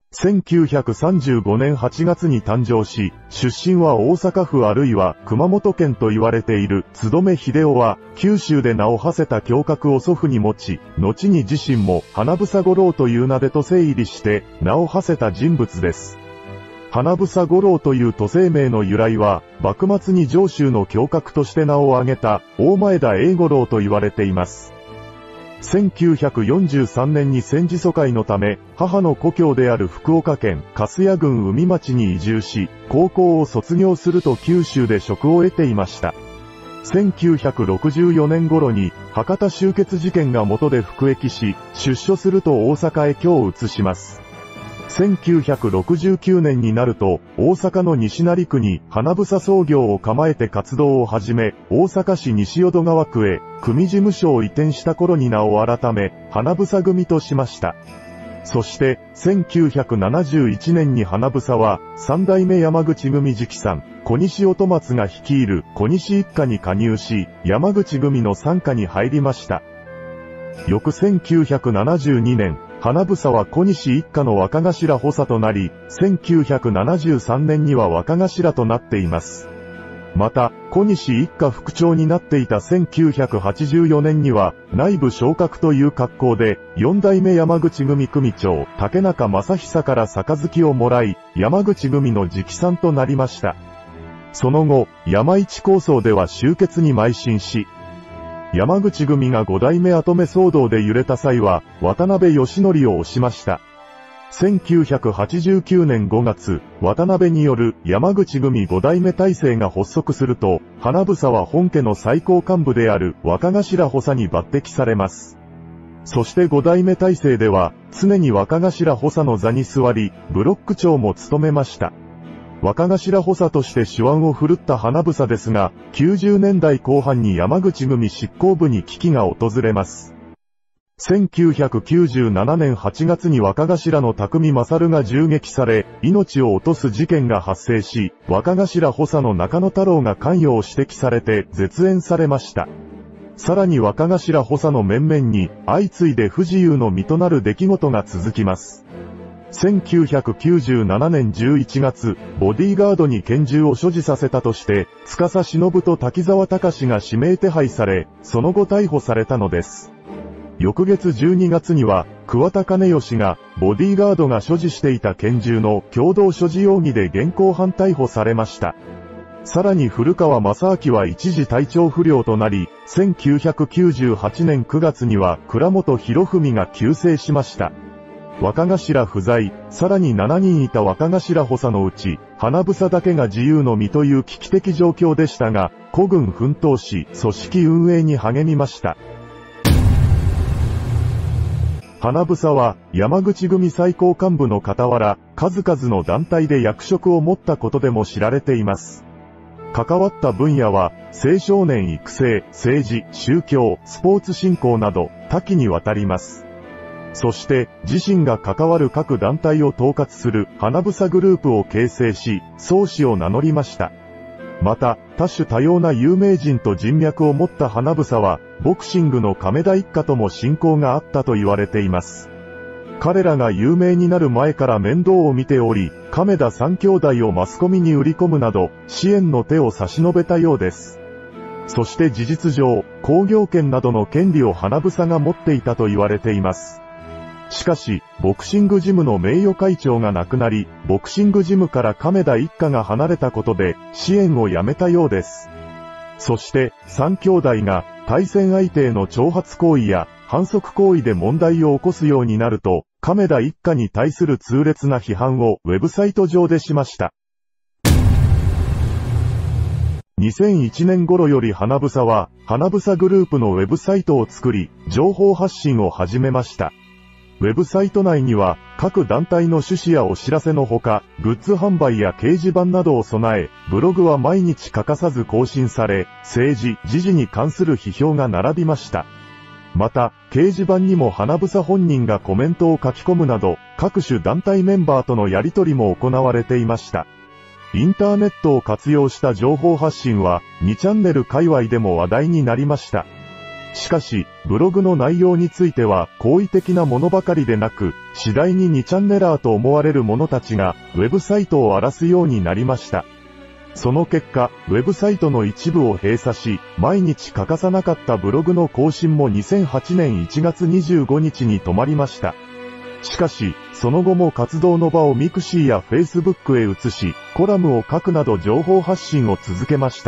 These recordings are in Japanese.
1935年8月に誕生し、出身は大阪府あるいは熊本県と言われている津留秀夫は、九州で名を馳せた侠客を祖父に持ち、後に自身も花房五郎という名で都政入りして名を馳せた人物です。花房五郎という都政名の由来は、幕末に上州の侠客として名を挙げた大前田栄五郎と言われています。1943年に戦時疎開のため、母の故郷である福岡県粕谷郡宇美町に移住し、高校を卒業すると九州で職を得ていました。1964年頃に博多集結事件が元で服役し、出所すると大阪へ居を移します。1969年になると、大阪の西成区に花房創業を構えて活動を始め、大阪市西淀川区へ組事務所を移転した頃に名を改め、花房組としました。そして、1971年に花房は、三代目山口組直参、小西音松が率いる小西一家に加入し、山口組の傘下に入りました。翌1972年、花房は小西一家の若頭補佐となり、1973年には若頭となっています。また、小西一家副長になっていた1984年には、内部昇格という格好で、四代目山口組組長、竹中正久から杯をもらい、山口組の直参となりました。その後、山一構想では終結に邁進し、山口組が五代目跡目騒動で揺れた際は、渡辺義則を推しました。1989年5月、渡辺による山口組五代目体制が発足すると、花房は本家の最高幹部である若頭補佐に抜擢されます。そして五代目体制では、常に若頭補佐の座に座り、ブロック長も務めました。若頭補佐として手腕を振るった花房ですが、90年代後半に山口組執行部に危機が訪れます。1997年8月に若頭の匠勝が銃撃され、命を落とす事件が発生し、若頭補佐の中野太郎が関与を指摘されて絶縁されました。さらに若頭補佐の面々に相次いで不自由の身となる出来事が続きます。1997年11月、ボディーガードに拳銃を所持させたとして、司忍と滝沢隆が指名手配され、その後逮捕されたのです。翌月12月には、桑田兼義が、ボディーガードが所持していた拳銃の共同所持容疑で現行犯逮捕されました。さらに古川正明は一時体調不良となり、1998年9月には倉本博文が急逝しました。若頭不在、さらに7人いた若頭補佐のうち、花房だけが自由の身という危機的状況でしたが、孤軍奮闘し、組織運営に励みました。花房は、山口組最高幹部の傍ら、数々の団体で役職を持ったことでも知られています。関わった分野は、青少年育成、政治、宗教、スポーツ振興など、多岐にわたります。そして、自身が関わる各団体を統括する花房グループを形成し、創始を名乗りました。また、多種多様な有名人と人脈を持った花房は、ボクシングの亀田一家とも親交があったと言われています。彼らが有名になる前から面倒を見ており、亀田三兄弟をマスコミに売り込むなど、支援の手を差し伸べたようです。そして事実上、興行権などの権利を花房が持っていたと言われています。しかし、ボクシングジムの名誉会長が亡くなり、ボクシングジムから亀田一家が離れたことで、支援をやめたようです。そして、三兄弟が、対戦相手への挑発行為や、反則行為で問題を起こすようになると、亀田一家に対する痛烈な批判をウェブサイト上でしました。2001年頃より花房は、花房グループのウェブサイトを作り、情報発信を始めました。ウェブサイト内には、各団体の趣旨やお知らせのほか、グッズ販売や掲示板などを備え、ブログは毎日欠かさず更新され、政治、時事に関する批評が並びました。また、掲示板にも花房本人がコメントを書き込むなど、各種団体メンバーとのやり取りも行われていました。インターネットを活用した情報発信は、2チャンネル界隈でも話題になりました。 しかし、ブログの内容については好意的なものばかりでなく、次第に2チャンネラーと思われる者たちが、ウェブサイトを荒らすようになりました。その結果、ウェブサイトの一部を閉鎖し、毎日欠かさなかったブログの更新も2008年1月25日に止まりました。しかし、その後も活動の場をミクシーやフェイスブックへ移し、コラムを書くなど情報発信を続けました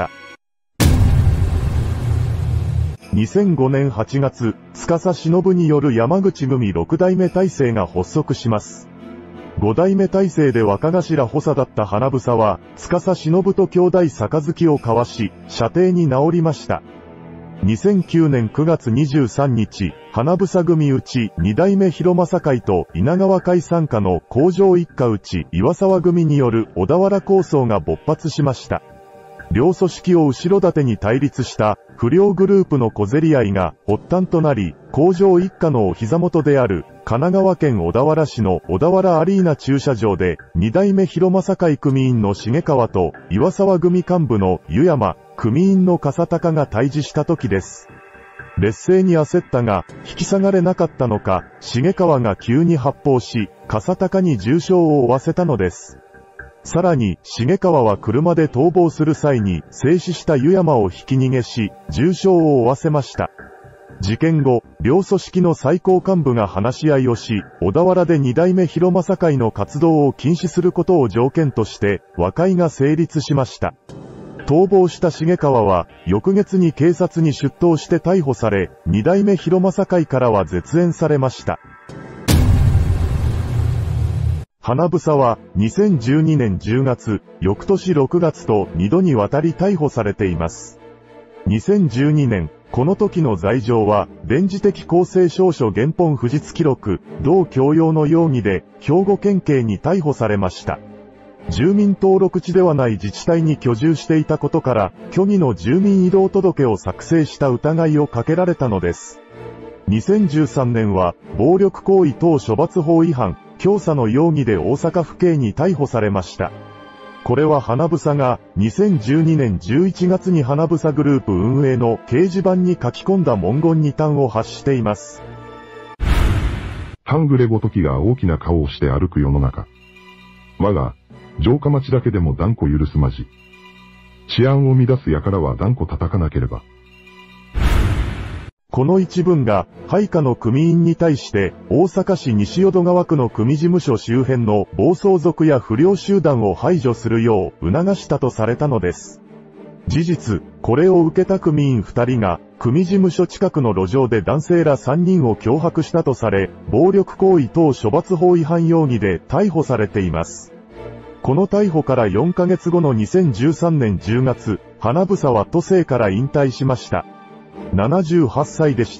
。2005年8月、司忍による山口組6代目体制が発足します。5代目体制で若頭補佐だった花房は、司忍と兄弟杯を交わし、舎弟に直りました。2009年9月23日、花房組内2代目広政会と稲川会傘下の工場一家内岩沢組による小田原抗争が勃発しました。両組織を後ろ盾に対立した不良グループの小競り合いが発端となり、工場一家のお膝元である神奈川県小田原市の小田原アリーナ駐車場で2代目広政会組員の重川と岩沢組幹部の湯山、組員の笠高が対峙した時です。劣勢に焦ったが、引き下がれなかったのか、重川が急に発砲し、笠高に重傷を負わせたのです。さらに、重川は車で逃亡する際に、静止した湯山をひき逃げし、重傷を負わせました。事件後、両組織の最高幹部が話し合いをし、小田原で2代目広政会の活動を禁止することを条件として、和解が成立しました。逃亡した重川は、翌月に警察に出頭して逮捕され、2代目広政会からは絶縁されました。花房は、2012年10月、翌年6月と2度にわたり逮捕されています。2012年、この時の罪状は、電磁的公正証書原本不実記録、同強要の容疑で、兵庫県警に逮捕されました。住民登録地ではない自治体に居住していたことから、虚偽の住民移動届を作成した疑いをかけられたのです。2013年は、暴力行為等処罰法違反、教唆の容疑で大阪府警に逮捕されました。これは花房が2012年11月に花房グループ運営の掲示板に書き込んだ文言2端を発しています。 半グレごときが大きな顔をして歩く世の中。我が、城下町だけでも断固許すまじ。治安を乱す輩は断固叩かなければ。 この一文が、配下の組員に対して、大阪市西淀川区の組事務所周辺の暴走族や不良集団を排除するよう促したとされたのです。事実、これを受けた組員2人が、組事務所近くの路上で男性ら3人を脅迫したとされ、暴力行為等処罰法違反容疑で逮捕されています。この逮捕から4ヶ月後の2013年10月、花房は都政から引退しました。78歳でした。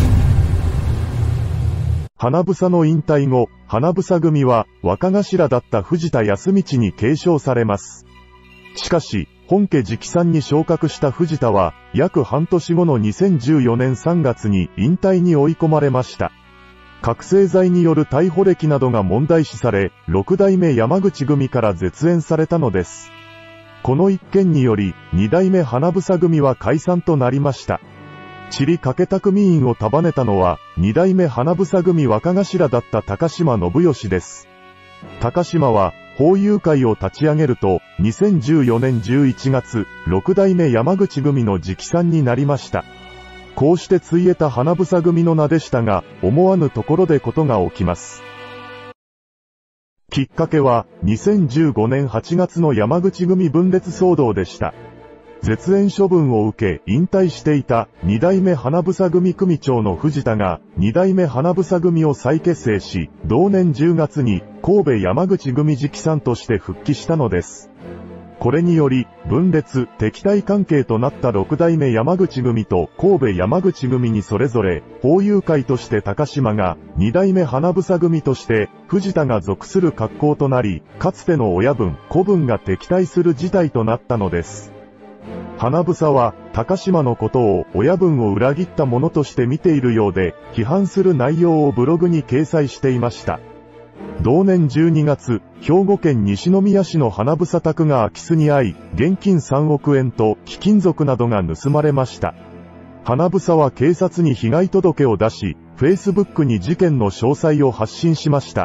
花房の引退後、花房組は若頭だった藤田康道に継承されます。しかし、本家直参に昇格した藤田は、約半年後の2014年3月に引退に追い込まれました。覚醒剤による逮捕歴などが問題視され、6代目山口組から絶縁されたのです。この一件により、2代目花房組は解散となりました。散りかけた組員を束ねたのは、2代目花房組若頭だった高島信義です。高島は、法友会を立ち上げると、2014年11月、6代目山口組の直参になりました。こうしてついえた花房組の名でしたが、思わぬところでことが起きます。きっかけは、2015年8月の山口組分裂騒動でした。絶縁処分を受け引退していた2代目花房組組長の藤田が2代目花房組を再結成し、同年10月に神戸山口組直参として復帰したのです。これにより、分裂、敵対関係となった6代目山口組と神戸山口組にそれぞれ、法友会として高島が、2代目花房組として、藤田が属する格好となり、かつての親分、子分が敵対する事態となったのです。花房は、高島のことを親分を裏切ったものとして見ているようで、批判する内容をブログに掲載していました。同年12月、兵庫県西宮市の花房宅が空き巣に遭い、現金3億円と貴金属などが盗まれました。 花房は警察に被害届を出し、Facebook に事件の詳細を発信しました。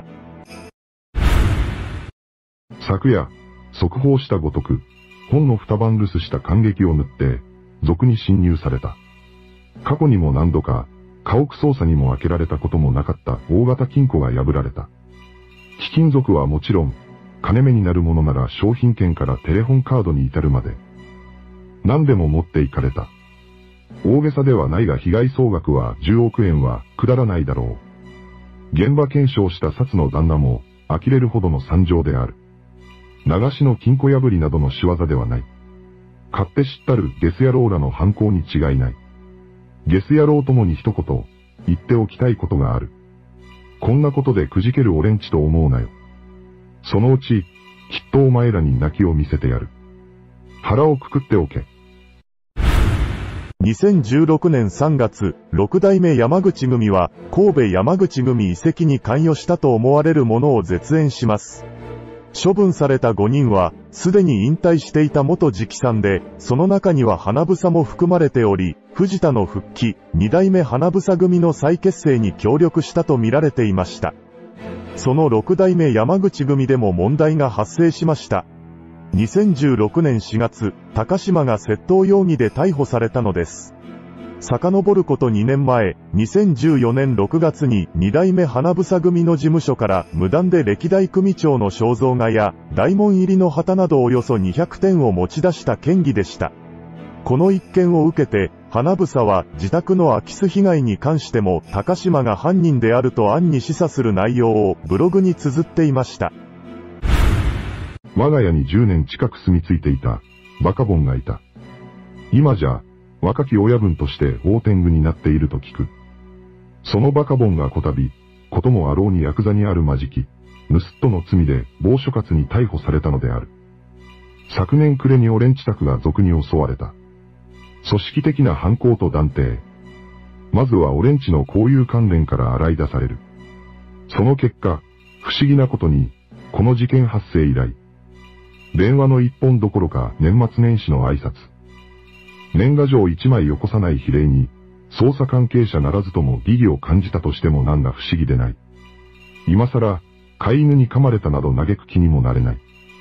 昨夜、速報したごとく、ほんの二晩留守した感激を縫って、賊に侵入された。過去にも何度か、家屋捜査にも開けられたこともなかった大型金庫が破られた。貴金属はもちろん、金目になるものなら商品券からテレホンカードに至るまで。何でも持っていかれた。大げさではないが被害総額は10億円は下らないだろう。現場検証した札の旦那も呆れるほどの惨状である。流しの金庫破りなどの仕業ではない。勝手知ったるゲス野郎らの犯行に違いない。ゲス野郎ともに一言言っておきたいことがある。こんなことでくじける俺んちと思うなよ。そのうち、きっとお前らに泣きを見せてやる。腹をくくっておけ。 2016年3月、6代目山口組は、神戸山口組移籍に関与したと思われるものを絶縁します。処分された5人は、すでに引退していた元直参で、その中には花房も含まれており、藤田の復帰、2代目花房組の再結成に協力したと見られていました。その6代目山口組でも問題が発生しました。2016年4月、高島が窃盗容疑で逮捕されたのです。遡ること2年前、2014年6月に2代目花房組の事務所から無断で歴代組長の肖像画や大門入りの旗などおよそ200点を持ち出した嫌疑でした。この一件を受けて、花房は自宅の空き巣被害に関しても高島が犯人であると暗に示唆する内容をブログに綴っていました。 我が家に10年近く住み着いていたバカボンがいた。今じゃ若き親分として大天狗になっていると聞く。そのバカボンがこたび、こともあろうにヤクザにあるまじき、盗っ人の罪で暴所轄に逮捕されたのである。昨年暮れに俺んち宅が賊に襲われた。組織的な犯行と断定。まずは俺んちの交友関連から洗い出される。その結果、不思議なことに、この事件発生以来、電話の一本どころか年末年始の挨拶。年賀状一枚よこさない比例に、捜査関係者ならずとも疑義を感じたとしてもなんだ不思議でない。今更、飼い犬に噛まれたなど嘆く気にもなれない。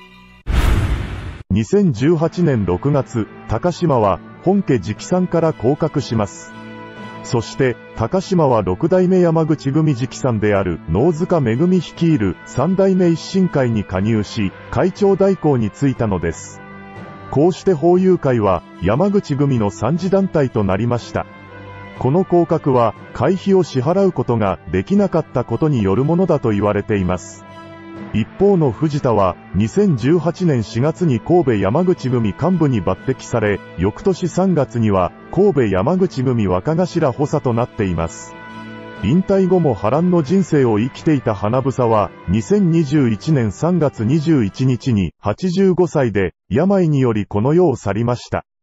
2018年6月、高島は本家直参から降格します。そして、高島は6代目山口組直参である能塚めぐみ率いる3代目一新会に加入し、会長代行に就いたのです。こうして法友会は山口組の三次団体となりました。この降格は会費を支払うことができなかったことによるものだと言われています。一方の藤田は2018年4月に神戸山口組幹部に抜擢され、翌年3月には神戸山口組若頭補佐となっています。引退後も波乱の人生を生きていた花房は2021年3月21日に85歳で病によりこの世を去りました。